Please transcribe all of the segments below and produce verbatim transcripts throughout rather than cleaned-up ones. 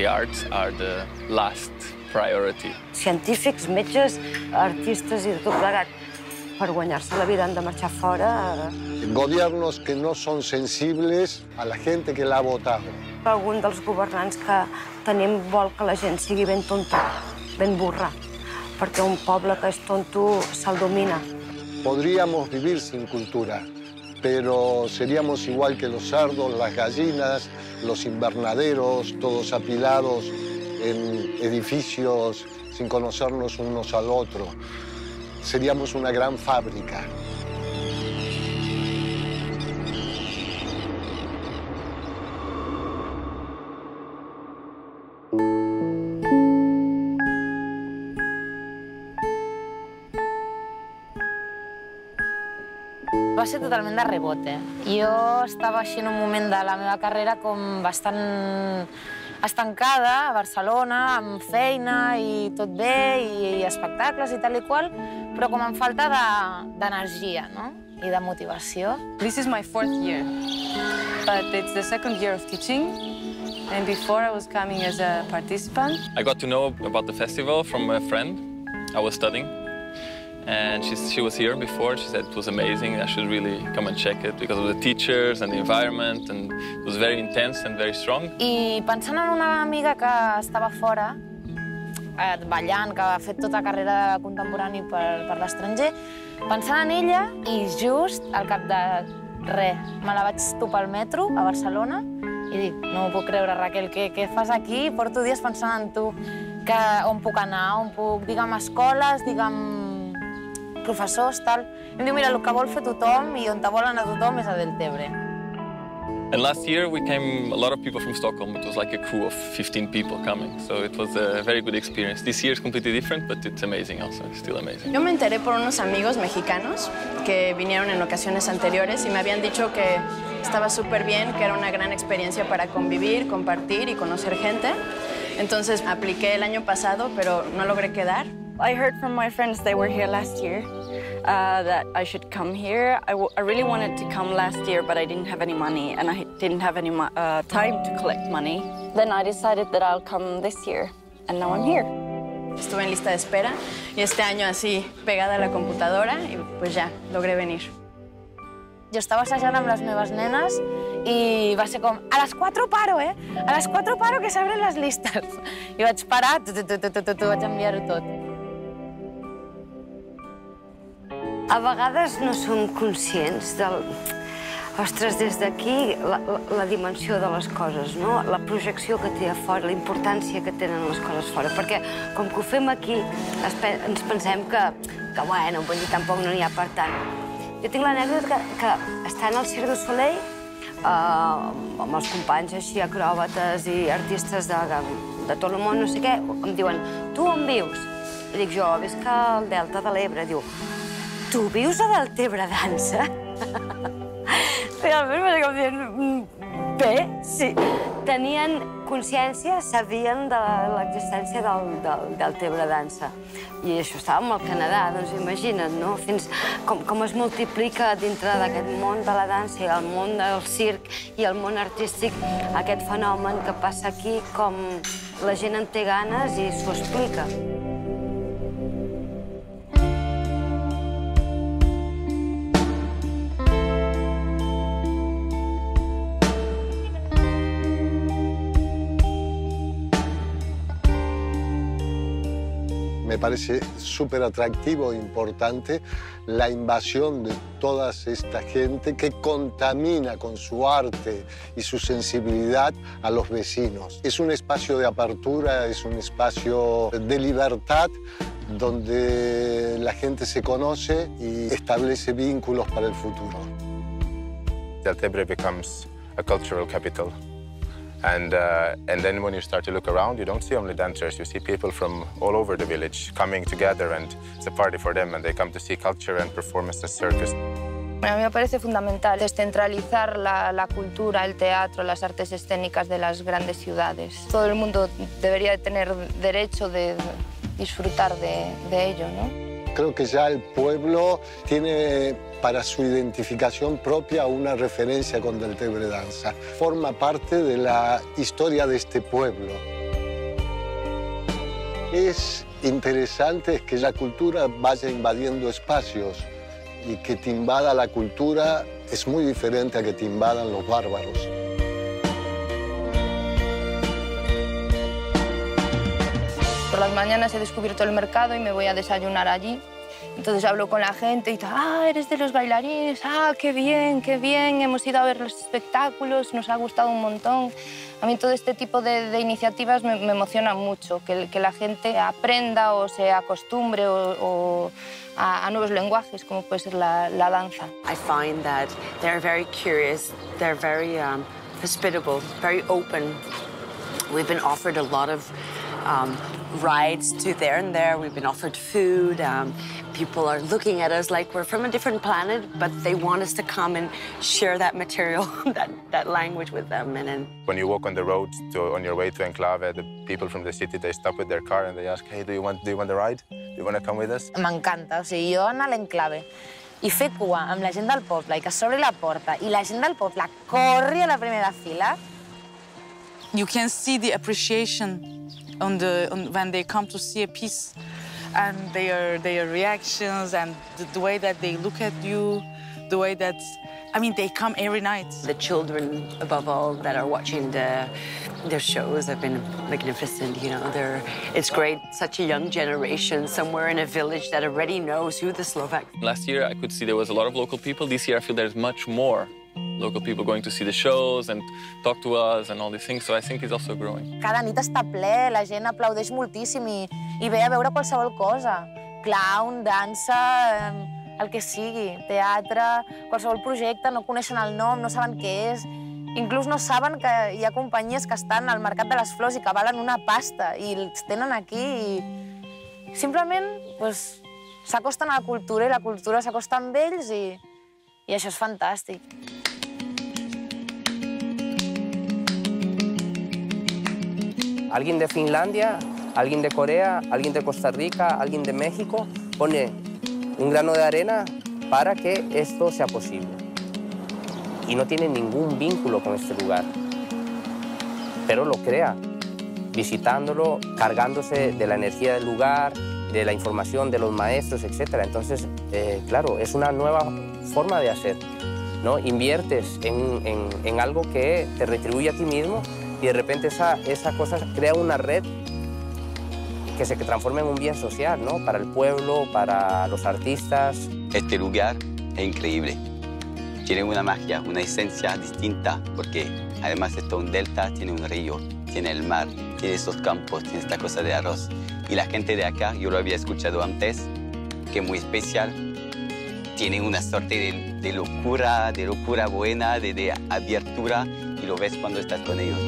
the arts are the last priority. Científics, metges, artistes i de tot plegat. Per guanyar-se la vida han de marxar fora. Gobiernos que no son sensibles a la gente que la ha votado. Algun dels governants que tenim vol que la gent sigui ben tonta, ben burra, perquè un poble que és tonto se'l domina. Podríamos vivir sin cultura, pero seríamos igual que los cerdos, las gallinas, los invernaderos, todos apilados en edificios sin conocernos unos al otro. Seríamos una gran fábrica. Va ser totalment de rebote. Jo estava així en un moment de la meva carrera com bastant estancada a Barcelona, amb feina i tot bé, i espectacles i tal i qual, però com amb falta d'energia, no? I de motivació. This is my fourth year, but it's the second year of teaching, and before I was coming as a participant. I got to know about the festival from a friend. I was studying, and she, she was here before. She said it was amazing. I should really come and check it because of the teachers and the environment, and it was very intense and very strong. I pensant en una amiga que estava fora, eh, ballant, que ha fet tota carrera contemporani per, per l'estranger, pensant en ella, i just al cap de res, me la vaig topar al metro a Barcelona i dic, no ho puc creure, Raquel, què, què fas aquí? Porto dies pensant en tu, que, on puc anar, on puc, digue'm, escoles, digue'm, professors, tal. Em diu, mira, el que vol fer tothom i on te vol anar tothom és a Deltebre. And last year we came a lot of people from Stockholm. It was like a crew of fifteen people coming, so it was a very good experience. This year is completely different, but it's amazing also, it's still amazing. Yo me enteré por unos amigos mexicanos que vinieron en ocasiones anteriores y me habían dicho que estaba súper bien, que era una gran experiencia para convivir, compartir y conocer gente. Entonces apliqué el año pasado, pero no logré quedar. I heard from my friends they were here last year uh, that I should come here. I, w I really wanted to come last year, but I didn't have any money and I didn't have any uh, time to collect money. Then I decided that I'll come this year, and now I'm here. Estuve en lista de espera y este año así pegada a la computadora y pues ya, logré venir. Jo estava assajant amb les meves nenes i va ser com, a les quatre paro, eh? A les quatre paro que s'obren les llistes. I vaig parar, tu, tu, tu, tu, tu, tu, vaig enviar-ho tot. A vegades no som conscients del... Ostres, des d'aquí, la, la, la dimensió de les coses, no? La projecció que té a fora, la importància que tenen les coses fora. Perquè, com que ho fem aquí, ens pensem que, que bueno, vull dir, tampoc no n'hi ha per tant. Jo tinc l'anècdota que, que estant al Cirque du Soleil, eh, amb els companys així, acròbates i artistes de, de tot el món, no sé què, em diuen, tu on vius? I dic, jo visc al Delta de l'Ebre. Diu, tu vius a Deltebre Dansa? Realment va ser com dient, bé, sí. Tenien consciència, sabien de l'existència del, del Deltebre Dansa. I això estàvem al Canadà, doncs imagina't, no? Fins com, com es multiplica dintre d'aquest món de la dansa i el món del circ i el món artístic aquest fenomen que passa aquí, com la gent en té ganes i s'ho explica. Me parece súper atractivo e importante la invasión de toda esta gente que contamina con su arte y su sensibilidad a los vecinos. Es un espacio de apertura, es un espacio de libertad donde la gente se conoce y establece vínculos para el futuro. Deltebre becomes a cultural capital. And, uh, and then when you start to look around, you don't see only dancers, you see people from all over the village coming together, and it's a party for them, and they come to see culture and performance and circus. A mí me parece fundamental descentralizar la, la cultura, el teatro, las artes escénicas de las grandes ciudades. Todo el mundo debería tener derecho de disfrutar de, de ello, ¿no? Creo que ya el pueblo tiene para su identificación propia una referencia con Deltebre Danza. Forma parte de la historia de este pueblo. es interesante es que la cultura vaya invadiendo espacios y que te invada la cultura es muy diferente a que te invadan los bárbaros. Por las mañanas he descubierto el mercado y me voy a desayunar allí. Entonces hablo con la gente y tal, ah, eres de los bailarines, ah, qué bien, qué bien, hemos ido a ver los espectáculos, nos ha gustado un montón. A mí todo este tipo de, de iniciativas me, me emocionan mucho, que, que la gente aprenda o se acostumbre o, o a, a nuevos lenguajes, como puede ser la, la danza. I find that they're very curious, they're very um, hospitable, very open. We've been offered a lot of um, rides to there and there. We've been offered food. Um, people are looking at us like we're from a different planet, but they want us to come and share that material, that, that language with them. And then... When you walk on the road to, on your way to Enclave, the people from the city, they stop with their car and they ask, hey, do you want, do you want a ride? Do you want to come with us? M'encanta. O sigui, jo anar a l'Enclave i fer cua amb la gent del poble i que s'obri la porta i la gent del poble corri a la primera fila. You can see the appreciation on the, on, when they come to see a piece, and their, their reactions and the, the way that they look at you, the way that, I mean, they come every night. The children, above all, that are watching the, their shows have been magnificent, you know. They're, it's great, such a young generation somewhere in a village that already knows who the Slovak. Last year, I could see there was a lot of local people. This year, I feel there's much more local people going to see the shows and talk to us and all these things, so I think it's also growing. Cada nit està ple, la gent aplaudeix moltíssim i, i ve a veure qualsevol cosa. Clown, dansa, el que sigui, teatre, qualsevol projecte, no coneixen el nom, no saben què és. Inclús no saben que hi ha companyies que estan al Mercat de les Flors i que valen una pasta i els tenen aquí i simplement pues, s'acosten a la cultura i la cultura s'acosta amb ells i, i això és fantàstic. Alguien de Finlandia, alguien de Corea, alguien de Costa Rica, alguien de México pone un grano de arena para que esto sea posible. Y no tiene ningún vínculo con este lugar, pero lo crea, visitándolo, cargándose de la energía del lugar, de la información de los maestros, etcétera. Entonces, eh, claro, es una nueva forma de hacer, ¿no? Inviertes en, en, en algo que te retribuye a ti mismo y de repente esa, esa cosa crea una red que se transforma en un bien social, ¿no? Para el pueblo, para los artistas. Este lugar es increíble. Tiene una magia, una esencia distinta, porque además esto es un delta, tiene un río, tiene el mar, tiene esos campos, tiene esta cosa de arroz. Y la gente de acá, yo lo había escuchado antes, que es muy especial, tiene una suerte de, de locura, de locura buena, de, de abertura, y lo ves cuando estás con ellos.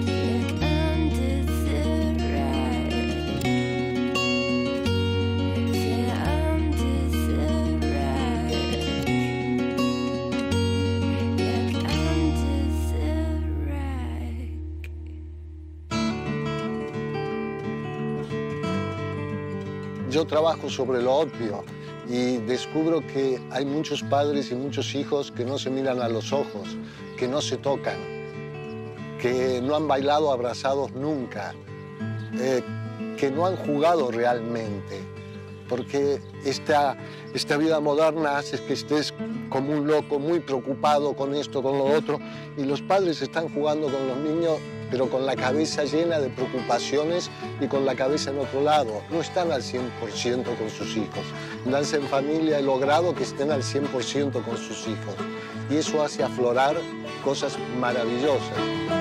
Yo trabajo sobre lo obvio y descubro que hay muchos padres y muchos hijos que no se miran a los ojos, que no se tocan, que no han bailado abrazados nunca, eh, que no han jugado realmente, porque esta, esta vida moderna hace que estés como un loco, muy preocupado con esto, con lo otro, y los padres están jugando con los niños, pero con la cabeza llena de preocupaciones y con la cabeza en otro lado. No están al cien por ciento con sus hijos. Danza en Familia he logrado que estén al cien por ciento con sus hijos. Y eso hace aflorar cosas maravillosas.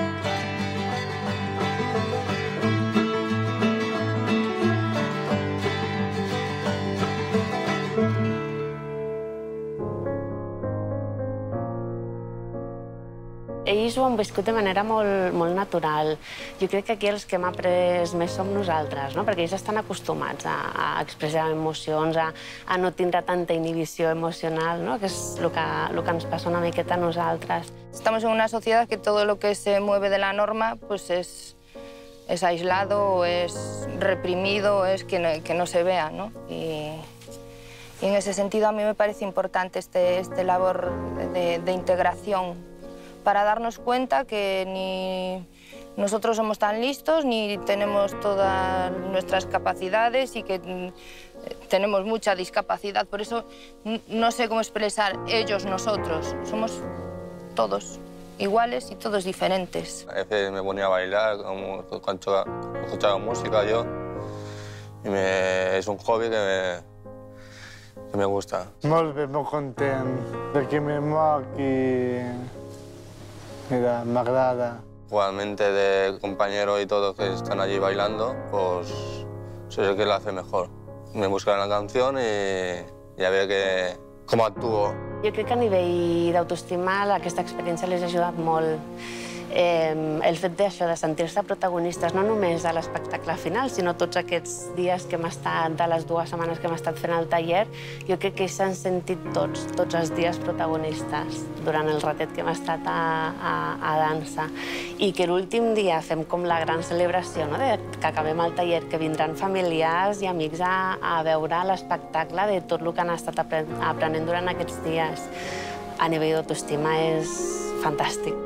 Ells ho han viscut de manera molt, molt natural. Jo crec que aquí els que hem après més som nosaltres, no? Perquè ells estan acostumats a, a expressar emocions, a, a no tindre tanta inhibició emocional, no? Que és el que, el que ens passa una miqueta a nosaltres. Estamos en una sociedad que todo lo que se mueve de la norma pues es, es aislado, o es reprimido, o es que no, que no se vea, ¿no? Y, y en ese sentido a mí me parece importante este, este labor de, de integración, para darnos cuenta que ni, nosotros somos tan listos ni tenemos todas nuestras capacidades y que tenemos mucha discapacidad. Por eso no sé cómo expresar ellos, nosotros. Somos todos iguales y todos diferentes. A veces me ponía a bailar como cuando escuchaba música yo. Y me, es un hobby que me, que me gusta. Molt bé, molt content de que me moc i mira, m'agrada. Igualmente de compañeros y todos que están allí bailando, pues soy el que lo hace mejor. Me buscan la canción y, y a ver que, cómo actúo. Jo crec que a nivell d'autoestima aquesta experiència les ha ajudat molt. Eh, el fet d'això, de sentir-se protagonistes, no només a l'espectacle final, sinó tots aquests dies que hem estat, de les dues setmanes que hem estat fent el taller, jo crec que s'han sentit tots, tots els dies protagonistes durant el ratet que hem estat a, a, a dansa. I que l'últim dia fem com la gran celebració, no?, de que acabem el taller, que vindran familiars i amics a, a veure l'espectacle de tot el que han estat aprenent durant aquests dies. A nivell d'autoestima és fantàstic.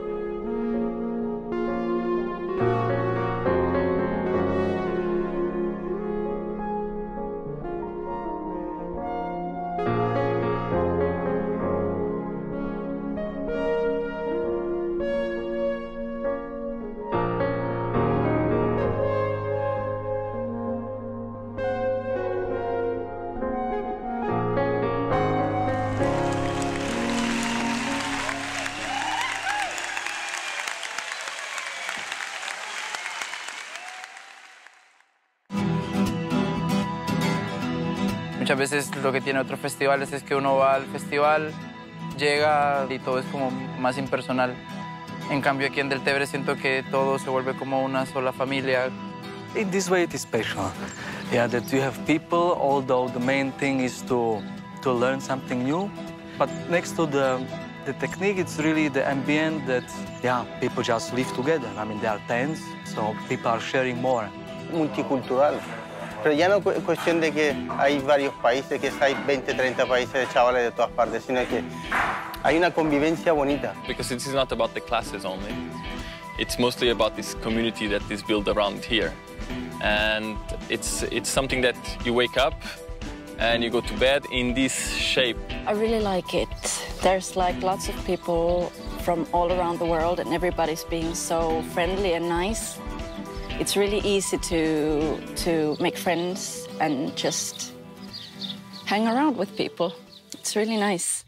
Muchas veces lo que tiene otros festivales es que uno va al festival, llega y todo es como más impersonal. En cambio aquí en Deltebre siento que todo se vuelve como una sola familia. In this way it is special. Yeah, that you have people, although the main thing is to, to learn something new. But next to the, the technique, it's really the ambient that, yeah, people just live together. I mean, they are tense, so people are sharing more. Multicultural. Pero ya no es cuestión de que hay varios países, que hay veinte, treinta países de chavales de todas partes, sino que hay una convivencia bonita. Because this is not about the classes only. It's mostly about this community that is built around here. And it's, it's something that you wake up and you go to bed in this shape. I really like it. There's like lots of people from all around the world and everybody's being so friendly and nice. It's really easy to, to make friends and just hang around with people. It's really nice.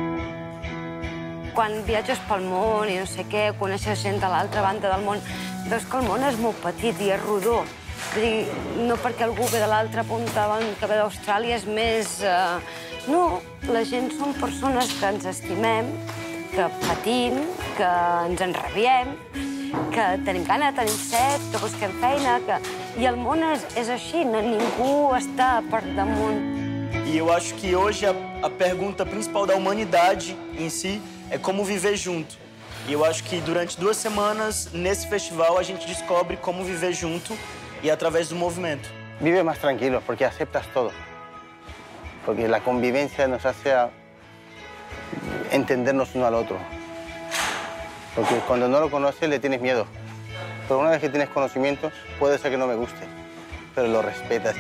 Quan viatges pel món i no sé què, coneixes gent de l'altra banda del món, veus que el món és molt petit i és rodó. Vull dir, no perquè algú ve de l'altra punta que ve d'Austràlia és més... Eh... No, la gent són persones que ens estimem, que patim, que ens enrabiem, que tenim gana, tenim set, que busquem feina, que... I el món és, és així, ningú està per damunt. E eu acho que hoje a, a pergunta principal da humanidade em si é como viver junto. E eu acho que durante duas semanas, nesse festival, a gente descobre como viver junto e através do movimento. Vive más tranquilo, porque aceptas todo. Porque la convivencia nos hace a entendernos uno al otro. Porque cuando no lo conoces le tienes miedo. Pero una vez que tienes conocimientos, puede ser que no me guste, pero lo respetas.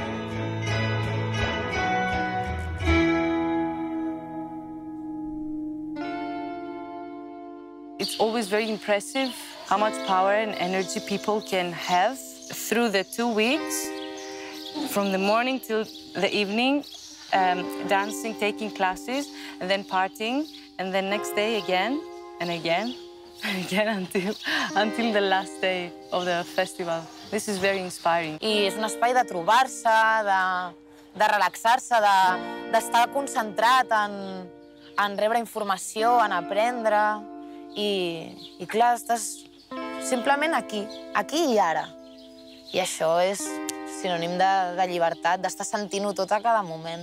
It's always very impressive how much power and energy people can have through the two weeks, from the morning till the evening, um, dancing, taking classes, and then partying, and then next day again, and again, and again until, until the last day of the festival. This is very inspiring. I és un espai de trobar-se, de, de relaxar-se, d'estar de, concentrat en, en rebre informació, en aprendre. I, i clar, estàs simplement aquí, aquí i ara. I això és sinònim de, de llibertat, d'estar sentint-ho tot a cada moment.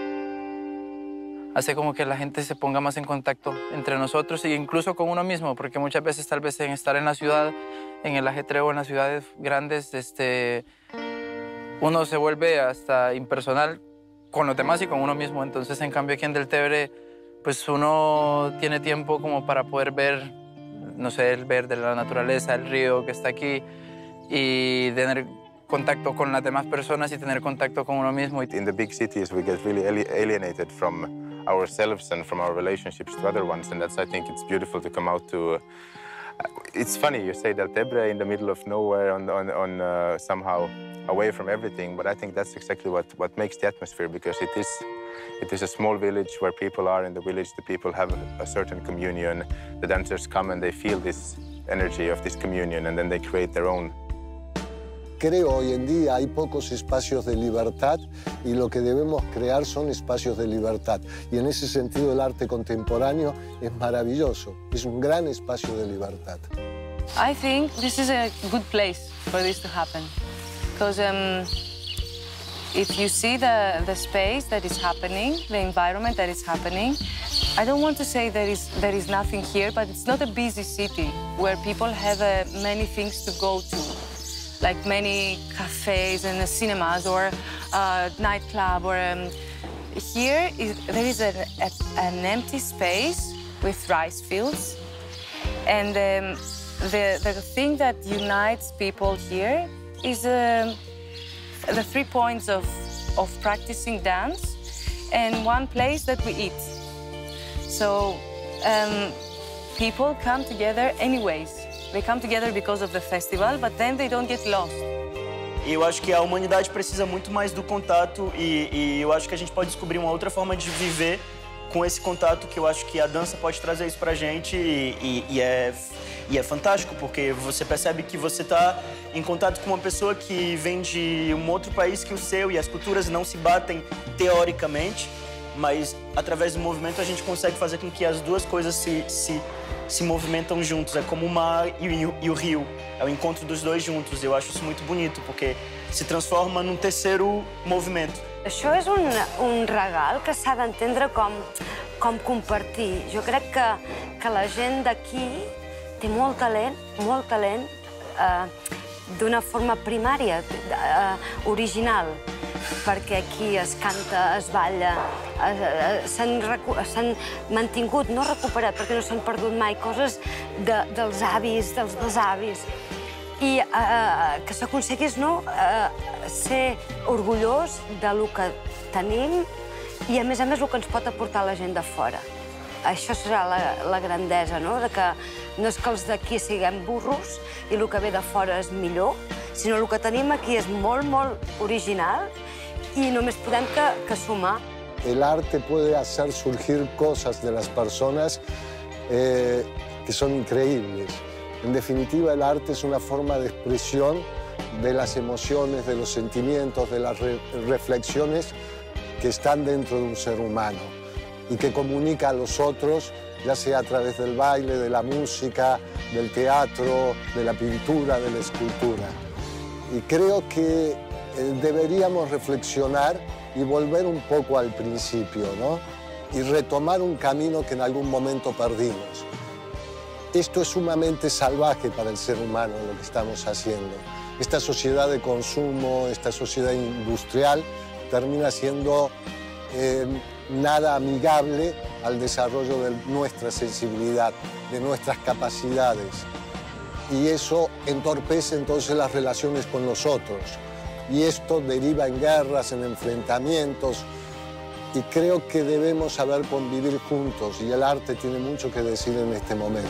Hace como que la gente se ponga más en contacto entre nosotros e incluso con uno mismo, porque muchas veces tal vez en estar en la ciudad, en el ajetreo, en las ciudades grandes, este, uno se vuelve hasta impersonal con los demás y con uno mismo. Entonces, en cambio, aquí en Deltebre, pues uno tiene tiempo como para poder ver no sé, el verde, la naturaleza, el río que está aquí y tener contacto con las demás personas y tener contacto con uno mismo. In the big cities we get really alienated from ourselves and from our relationships to other ones, and that's, I think, it's beautiful to come out to. Uh, it's funny you say Deltebre in the middle of nowhere, on, on, on uh, somehow away from everything, but I think that's exactly what what makes the atmosphere, because it is. It is a small village where people are in the village, the people have a certain communion, the dancers come and they feel this energy of this communion and then they create their own. Creo hoy en día hay pocos espacios de libertad y lo que debemos crear son espacios de libertad. Y en ese sentido el arte contemporáneo es maravilloso, es un gran espacio de libertad. I think this is a good place for this to happen, because um, if you see the, the space that is happening, the environment that is happening, I don't want to say there is, there is nothing here, but it's not a busy city where people have uh, many things to go to, like many cafes and uh, cinemas or uh, nightclub. Or um, here is, there is a, a, an empty space with rice fields, and um, the, the thing that unites people here is uh, the three points of, of practicing dance and one place that we eat. So um, people come together anyways. They come together because of the festival, but then they don't get lost. E eu acho que a humanidade precisa muito mais do contato e, e eu acho que a gente pode descobrir uma outra forma de viver com esse contato, que eu acho que a dança pode trazer isso pra gente e, e, e, é, e é fantástico, porque você percebe que você está em contato com uma pessoa que vem de um outro país que o seu e as culturas não se batem teoricamente, mas através do movimento a gente consegue fazer com que as duas coisas se, se, se movimentam juntos. É como o mar e o, e o rio, é o encontro dos dois juntos. Eu acho isso muito bonito, porque se transforma num terceiro movimento. Això és un, un regal que s'ha d'entendre com, com compartir. Jo crec que, que la gent d'aquí té molt talent, molt talent, eh, d'una forma primària, eh, original, perquè aquí es canta, es balla, eh, s'han mantingut, no recuperat, perquè no s'han perdut mai, coses de, dels avis, dels besavis, i eh, que s'aconseguís no, eh, ser orgullós del que tenim i, a més a més, el que ens pot aportar la gent de fora. Això serà la, la grandesa, no? De que no és que els d'aquí siguem burros i el que ve de fora és millor, sinó el que tenim aquí és molt, molt original y només podem que, que sumar. El arte puede hacer surgir cosas de las personas eh, que son increíbles. En definitiva, el arte es una forma de expresión de las emociones, de los sentimientos, de las re reflexiones que están dentro de un ser humano y que comunica a los otros, ya sea a través del baile, de la música, del teatro, de la pintura, de la escultura. Y creo que eh, deberíamos reflexionar y volver un poco al principio, ¿no? Y retomar un camino que en algún momento perdimos. Esto es sumamente salvaje para el ser humano, lo que estamos haciendo. Esta sociedad de consumo, esta sociedad industrial, termina siendo eh, nada amigable al desarrollo de nuestra sensibilidad, de nuestras capacidades. Y eso entorpece entonces las relaciones con los otros. Y esto deriva en guerras, en enfrentamientos. Y creo que debemos saber convivir juntos, y el arte tiene mucho que decir en este momento.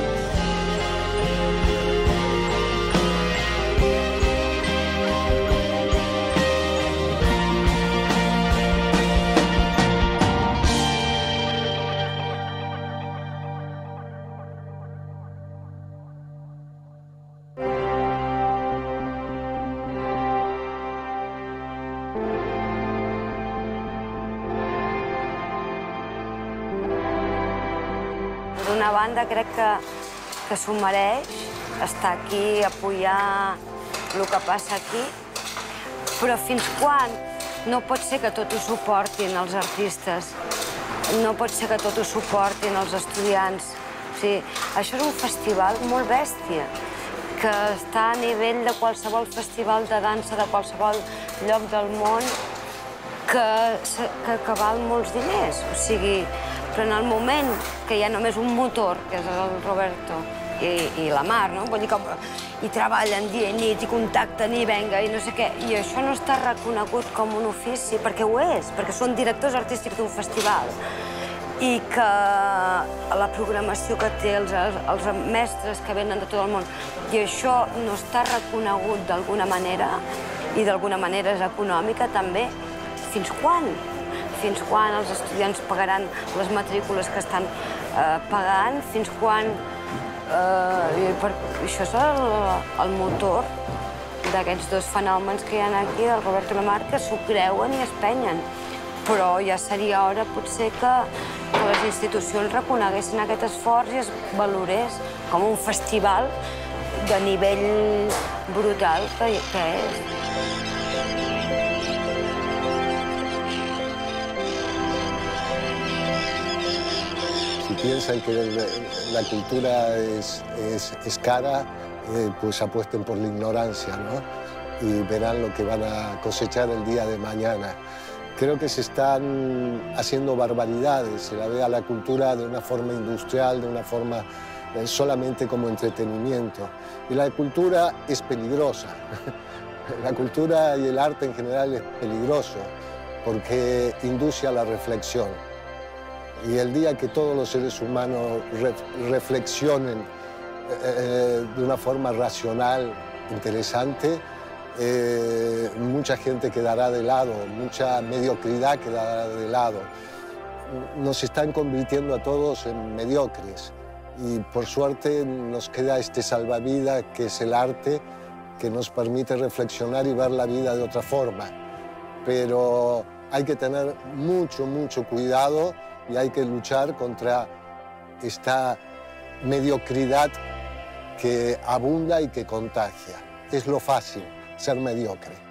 D'una banda, crec que, que s'ho mereix estar aquí, apoyar el que passa aquí, però fins quan no pot ser que tot ho suportin els artistes, no pot ser que tot ho suportin els estudiants. O sigui, això és un festival molt bèstia, que està a nivell de qualsevol festival de dansa de qualsevol lloc del món, que, que, que val molts diners. O sigui, però en el moment que hi ha només un motor, que és el Roberto, i, i la Mar, no? Vull dir que i treballen dia i nit, i contacten, i venga, i no sé què. I això no està reconegut com un ofici, perquè ho és, perquè són directors artístics d'un festival. I que la programació que té, els, els mestres que venen de tot el món, i això no està reconegut d'alguna manera, i d'alguna manera és econòmica també. Fins quan? Fins quan els estudiants pagaran les matrícules que estan eh, pagant? Fins quan... Eh, per, això és el, el motor d'aquests dos fenòmens que hi ha aquí, el Roberto i la Mar, que s'ho creuen i es penyen. Però ja seria hora, potser, que, que les institucions reconeguessin aquest esforç i es valorés com un festival de nivell brutal que, que és. Si piensan que la cultura es, es, es cara, eh, pues apuesten por la ignorancia, ¿no? Y verán lo que van a cosechar el día de mañana. Creo que se están haciendo barbaridades, se la ve a la cultura de una forma industrial, de una forma eh, solamente como entretenimiento. Y la cultura es peligrosa. La cultura y el arte en general es peligroso porque induce a la reflexión. Y el día que todos los seres humanos re reflexionen eh, de una forma racional, interesante, Eh, mucha gente quedará de lado, mucha mediocridad quedará de lado. Nos están convirtiendo a todos en mediocres y por suerte nos queda este salvavidas que es el arte, que nos permite reflexionar y ver la vida de otra forma. Pero hay que tener mucho, mucho cuidado y hay que luchar contra esta mediocridad que abunda y que contagia. Es lo fácil, ser mediocre.